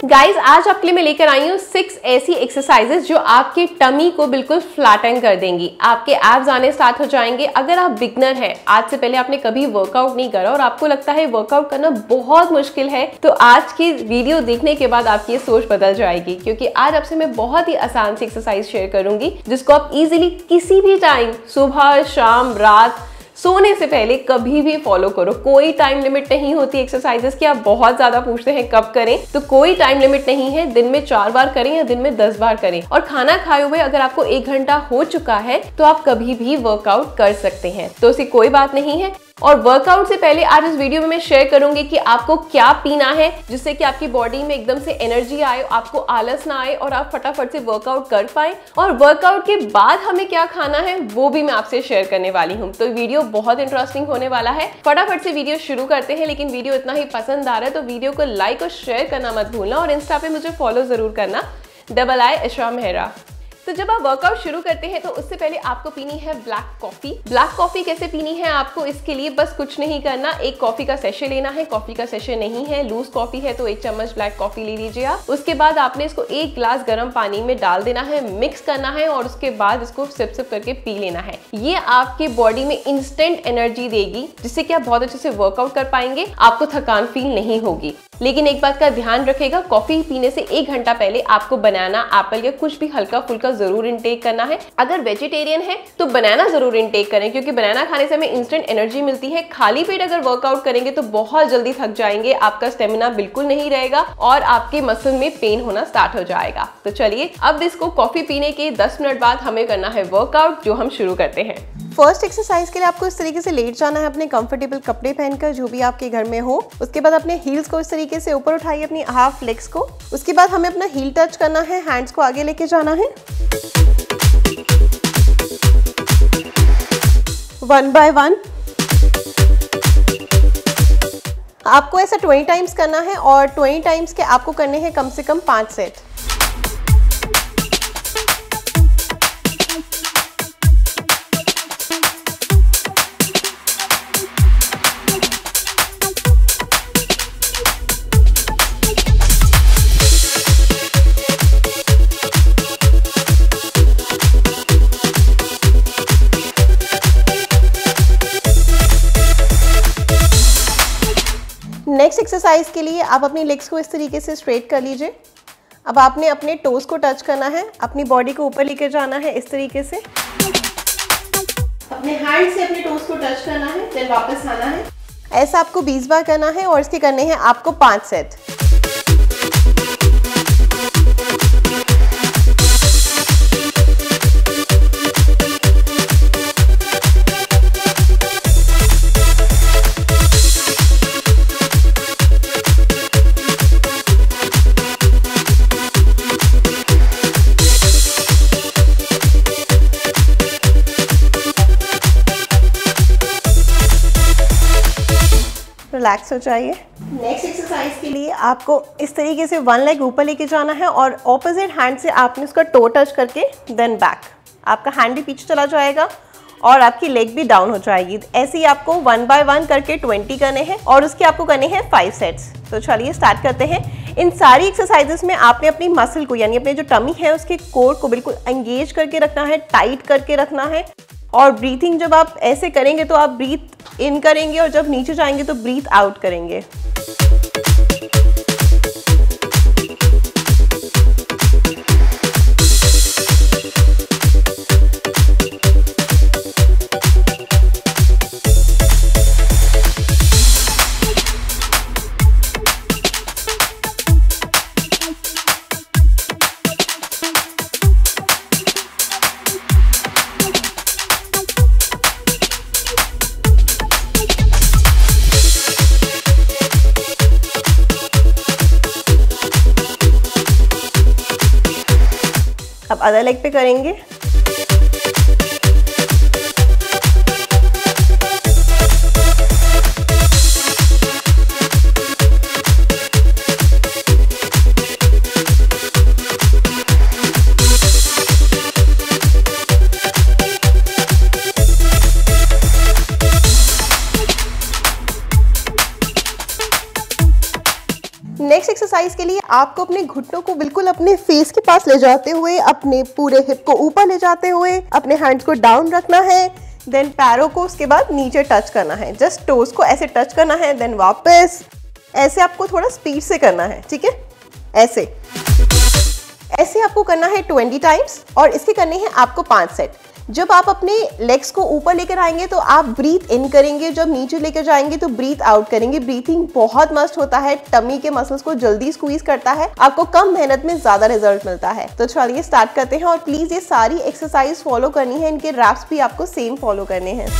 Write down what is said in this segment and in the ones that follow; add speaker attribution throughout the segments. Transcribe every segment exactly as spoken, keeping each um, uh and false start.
Speaker 1: Guys आज आपके लिए मैं लेकर आई हूँ सिक्स ऐसी एक्सरसाइजेस जो आपके टमी को बिल्कुल फ्लैटन कर देंगी। आपके एब्स आने स्टार्ट हो जाएंगे। अगर आप बिगनर हैं, आज से पहले आपने कभी वर्कआउट नहीं करा और आपको लगता है वर्कआउट करना बहुत मुश्किल है, तो आज की वीडियो देखने के बाद आपकी ये सोच बदल जाएगी, क्योंकि आज आपसे मैं बहुत ही आसान सी एक्सरसाइज शेयर करूंगी जिसको आप इजीली किसी भी टाइम, सुबह, शाम, रात, सोने से पहले कभी भी फॉलो करो। कोई टाइम लिमिट नहीं होती एक्सरसाइजेस की। आप बहुत ज्यादा पूछते हैं कब करें, तो कोई टाइम लिमिट नहीं है। दिन में चार बार करें या दिन में दस बार करें। और खाना खाए हुए अगर आपको एक घंटा हो चुका है तो आप कभी भी वर्कआउट कर सकते हैं, तो उसकी कोई बात नहीं है। और वर्कआउट से पहले आज इस वीडियो में मैं शेयर करूंगी कि आपको क्या पीना है जिससे कि आपकी बॉडी में एकदम से एनर्जी आए, आपको आलस ना आए और आप फटाफट से वर्कआउट कर पाए। और वर्कआउट के बाद हमें क्या खाना है वो भी मैं आपसे शेयर करने वाली हूँ। तो वीडियो बहुत इंटरेस्टिंग होने वाला है। फटाफट से वीडियो शुरू करते हैं। लेकिन वीडियो इतना ही पसंद आ रहा है तो वीडियो को लाइक और शेयर करना मत भूलना, और इंस्टा पे मुझे फॉलो जरूर करना, डबल आई एशा मेहरा। तो जब आप वर्कआउट शुरू करते हैं तो उससे पहले आपको पीनी है ब्लैक कॉफी। ब्लैक कॉफी कैसे पीनी है आपको, इसके लिए बस कुछ नहीं करना, एक कॉफी का सेशे लेना है। कॉफी का सेशे नहीं है, लूज कॉफी है तो एक चम्मच ब्लैक कॉफी ले लीजिए आप। उसके बाद आपने इसको एक ग्लास गर्म पानी में डाल देना है, मिक्स करना है और उसके बाद इसको सिप सिप करके पी लेना है। ये आपकी बॉडी में इंस्टेंट एनर्जी देगी जिससे कि आप बहुत अच्छे से वर्कआउट कर पाएंगे, आपको थकान फील नहीं होगी। लेकिन एक बात का ध्यान रखिएगा, कॉफी पीने से एक घंटा पहले आपको बनाना, एप्पल या कुछ भी हल्का फुल्का जरूर इंटेक करना है। अगर वेजिटेरियन है तो बनाना जरूर इंटेक करें, क्योंकि बनाना खाने से हमें इंस्टेंट एनर्जी मिलती है। खाली पेट अगर वर्कआउट करेंगे तो बहुत जल्दी थक जाएंगे, आपका स्टेमिना बिल्कुल नहीं रहेगा और आपके मसल में पेन होना स्टार्ट हो जाएगा। तो चलिए अब इसको कॉफी पीने के दस मिनट बाद हमें करना है वर्कआउट, जो हम शुरू करते हैं।
Speaker 2: फर्स्ट एक्सरसाइज के लिए आपको इस तरीके से लेट जाना है, अपने कंफर्टेबल कपड़े पहनकर जो भी आपके घर में हो। उसके बाद अपने हील्स को इस तरीके से ऊपर उठाइए, अपनी हाफ लेग्स को। उसके बाद हमें अपना हील टच करना है, हैंड्स को आगे लेके जाना है, वन बाय वन। आपको ऐसा ट्वेंटी टाइम्स करना है और ट्वेंटी टाइम्स के आपको करने हैं कम से कम पांच सेट। नेक्स्ट एक्सरसाइज के लिए आप अपनी लेग्स को इस तरीके से स्ट्रेट कर लीजिए। अब आपने अपने टोज को टच करना है, अपनी बॉडी को ऊपर लेकर जाना है इस तरीके से। अपने हैंड से अपने टोज को टच करना है, फिर वापस आना है। ऐसा आपको बीस बार करना है और इसके करने हैं आपको पांच सेट। रिलैक्स हो जाइए। नेक्स्ट एक्सरसाइज के लिए आपको इस तरीके से वन लेग ऊपर लेके जाना है और ऑपोजिट हैंड से आपने उसका टो टच करके देन बैक। आपका हैंड भी पीछे चला जाएगा और आपकी लेग भी डाउन हो जाएगी। ऐसे ही आपको वन बाय वन करके ट्वेंटी करने हैं और उसके आपको करने हैं फाइव सेट्स। तो चलिए स्टार्ट करते हैं। इन सारी एक्सरसाइजेस में आपने अपनी मसल को, यानी अपने जो टमी है उसके कोर को बिल्कुल एंगेज करके रखना है, टाइट करके रखना है। और ब्रीथिंग जब आप ऐसे करेंगे तो आप ब्रीथ इन करेंगे और जब नीचे जाएंगे तो ब्रीथ आउट करेंगे। अब अदर लेग पे करेंगे। नेक्स्ट एक्सरसाइज के लिए आपको अपने घुटनों को बिल्कुल अपने फेस के पास ले जाते हुए, अपने पूरे हिप को ऊपर ले जाते हुए अपने हैंड्स को डाउन रखना है, देन पैरों को उसके बाद नीचे टच करना है, जस्ट टोज को ऐसे टच करना है, देन वापस ऐसे आपको थोड़ा स्पीड से करना है, ठीक है, ऐसे ऐसे आपको करना है ट्वेंटी टाइम्स और इसके करने हैं आपको पांच सेट। जब आप अपने लेग्स को ऊपर लेकर आएंगे तो आप ब्रीथ इन करेंगे, जब नीचे लेकर जाएंगे तो ब्रीथ आउट करेंगे। ब्रीथिंग बहुत मस्त होता है, टमी के मसल्स को जल्दी स्क्वीज करता है, आपको कम मेहनत में ज्यादा रिजल्ट मिलता है। तो चलिए स्टार्ट करते हैं और प्लीज ये सारी एक्सरसाइज फॉलो करनी है, इनके रैप्स भी आपको सेम फॉलो करने हैं।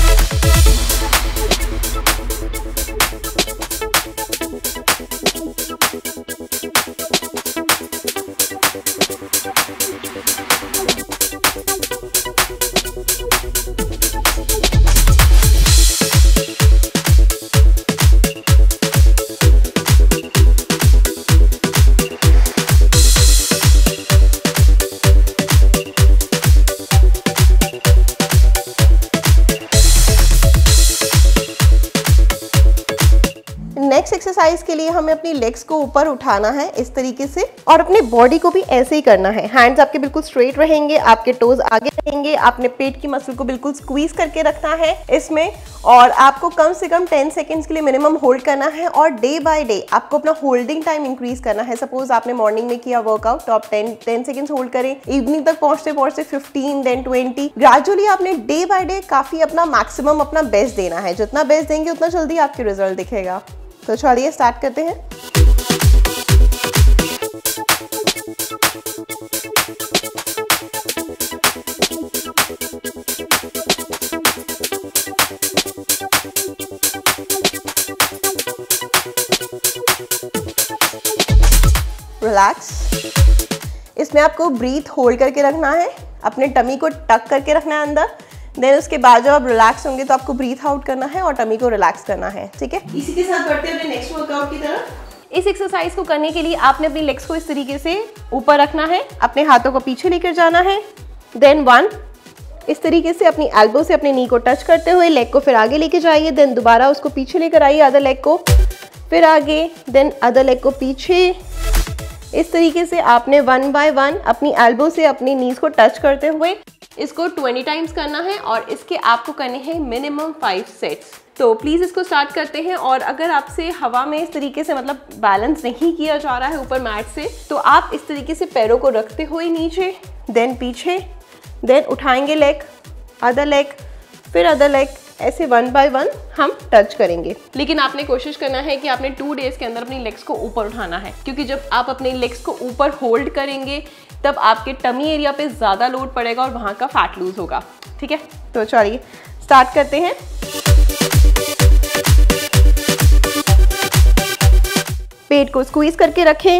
Speaker 2: नेक्स्ट एक्सरसाइज के लिए हमें अपनी लेग्स को ऊपर उठाना है इस तरीके से और अपने बॉडी को भी ऐसे ही करना है। हैंड्स आपके बिल्कुल स्ट्रेट रहेंगे, आपके टोज आगे रहेंगे, आपने पेट की मसल को बिल्कुल स्क्वीज करके रखना है इसमें और आपको कम से कम टेन सेकेंड्स के लिए मिनिमम होल्ड करना है और डे बाय डे आपको अपना होल्डिंग टाइम इंक्रीज करना है। सपोज आपने मॉर्निंग में किया वर्कआउट तो आप टेन टेन सेकेंड्स होल्ड करें, इवनिंग तक पहुंचते पहुंचते फिफ्टीन, देन ट्वेंटी, ग्रेजुअली आपने डे बाय डे काफी अपना मैक्सिमम अपना बेस्ट देना है। जितना बेस्ट देंगे उतना जल्दी आपके रिजल्ट दिखेगा। तो चलिए स्टार्ट करते हैं। रिलैक्स। इसमें आपको ब्रीथ होल्ड करके रखना है, अपने टमी को टक करके रखना है अंदर, देन उसके बाद जब आप रिलैक्स होंगे तो आपको ब्रीथ आउट करना है और टमी को रिलैक्स करना है, ठीक है। इसी के साथ बढ़ते हैं अपने नेक्स्ट वर्कआउट की तरफ।
Speaker 1: इस एक्सरसाइज को करने के लिए आपने अपनी लेग्स को इस तरीके से ऊपर रखना है,
Speaker 2: अपने हाथों को पीछे लेकर जाना है, देन वन इस तरीके से अपनी एल्बो से अपने नी को टच करते हुए लेग को फिर आगे लेके जाइए, देन दोबारा उसको पीछे लेकर आइए, अदर लेग को फिर आगे, देन अदर लेग को पीछे। इस तरीके से आपने वन बाय वन अपनी एल्बो से अपनी नीज को टच करते हुए
Speaker 1: इसको ट्वेंटी टाइम्स करना है और इसके आपको करने हैं मिनिमम फाइव सेट्स। तो प्लीज़ इसको स्टार्ट करते हैं और अगर आपसे हवा में इस तरीके से मतलब बैलेंस नहीं किया जा रहा है ऊपर मैट से तो आप इस तरीके से पैरों को रखते हुए नीचे, देन पीछे, देन उठाएंगे लेग, अदर लेग, फिर अदर लेग, ऐसे वन बाय वन हम टच करेंगे। लेकिन आपने कोशिश करना है कि आपने टू डेज के अंदर अपनी लेग्स को ऊपर उठाना है, क्योंकि जब आप अपने लेग्स को ऊपर होल्ड करेंगे तब आपके टमी एरिया पे ज़्यादा लोड पड़ेगा और वहाँ का फैट लूज होगा, ठीक है।
Speaker 2: तो चलिए स्टार्ट करते हैं। पेट को स्क्वीज करके रखें,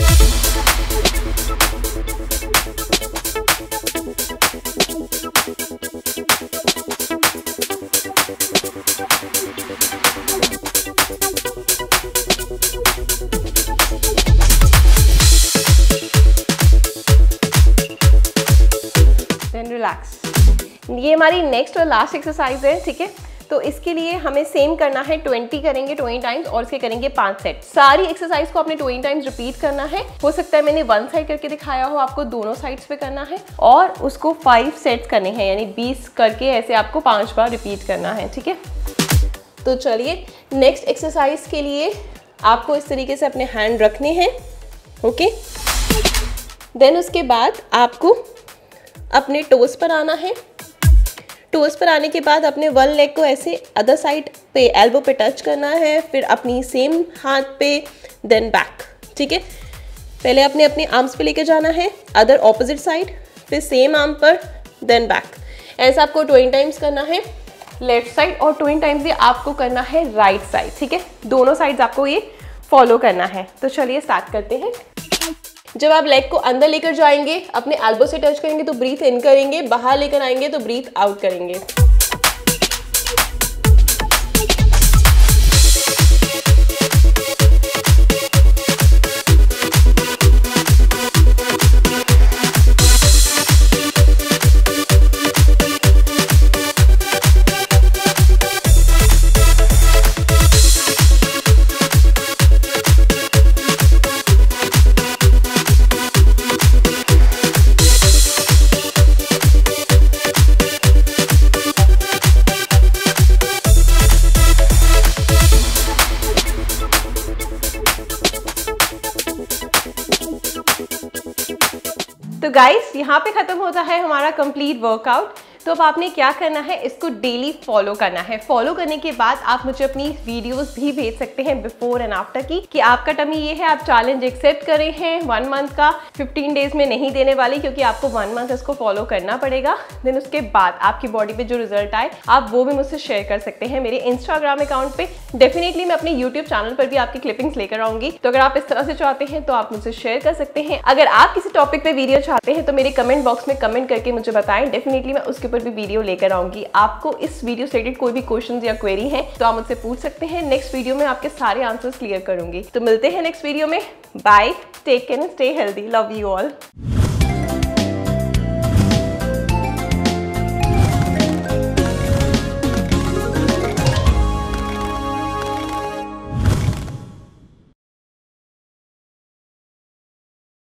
Speaker 1: रिलैक्स। ये हमारी नेक्स्ट और लास्ट एक्सरसाइज है, ठीक है। तो इसके लिए हमें सेम करना है, ट्वेंटी करेंगे ट्वेंटी टाइम्स और इसके करेंगे पांच सेट। सारी एक्सरसाइज को आपने ट्वेंटी टाइम्स रिपीट करना है। हो सकता है मैंने वन साइड करके दिखाया हो, आपको दोनों साइड्स पे करना है और उसको फाइव सेट्स करने हैं, यानी बीस करके ऐसे आपको पांच बार रिपीट करना है, ठीक है। तो चलिए नेक्स्ट एक्सरसाइज के लिए आपको इस तरीके से अपने हैंड रखने हैं, ओके। देन उसके बाद आपको अपने टोस पर आना है। टोस पर आने के बाद अपने वन लेग को ऐसे अदर साइड पे एल्बो पे टच करना है, फिर अपनी सेम हाथ पे, देन बैक, ठीक है। पहले अपने अपने आर्म्स पे लेके जाना है, अदर ऑपोजिट साइड, फिर सेम आर्म पर, देन बैक। ऐसा आपको ट्वेंटी टाइम्स करना है लेफ्ट साइड और ट्वेंटी टाइम्स ये आपको करना है राइट साइड, ठीक है। दोनों साइड्स आपको ये फॉलो करना है। तो चलिए स्टार्ट करते हैं। जब आप लेग को अंदर लेकर जाएंगे, अपने एल्बो से टच करेंगे तो ब्रीथ इन करेंगे, बाहर लेकर आएंगे तो ब्रीथ आउट करेंगे। गाइस यहाँ पे खत्म होता है हमारा कंप्लीट वर्कआउट। तो अब आपने क्या करना है, इसको डेली फॉलो करना है। फॉलो करने के बाद आप मुझे अपनी वीडियोस भी भेज सकते हैं बिफोर एंड आफ्टर की, कि आपका टमी ये है, आप चैलेंज एक्सेप्ट कर रहे हैं वन मंथ का, फिफ्टीन डेज में नहीं देने वाली, क्योंकि आपको वन मंथ इसको फॉलो करना पड़ेगा। देन उसके बाद आपकी बॉडी पे जो रिजल्ट आए आप वो भी मुझसे शेयर कर सकते हैं मेरे इंस्टाग्राम अकाउंट पे। डेफिनेटली मैं अपने यूट्यूब चैनल पर भी आपकी क्लिपिंग्स लेकर आऊंगी, तो अगर आप इस तरह से चाहते हैं तो आप मुझसे शेयर कर सकते हैं। अगर आप किसी टॉपिक पे वीडियो चाहते हैं तो मेरे कमेंट बॉक्स में कमेंट करके मुझे बताएं, डेफिनेटली मैं उसके ऊपर भी वीडियो लेकर आऊंगी। आपको इस वीडियो से रिलेटेड कोई भी क्वेश्चंस या क्वेरी है तो आप मुझसे पूछ सकते हैं। नेक्स्ट वीडियो में आपके सारे आंसर्स क्लियर करूंगी। तो मिलते हैं नेक्स्ट वीडियो में। Bye, take care and stay healthy, love you all.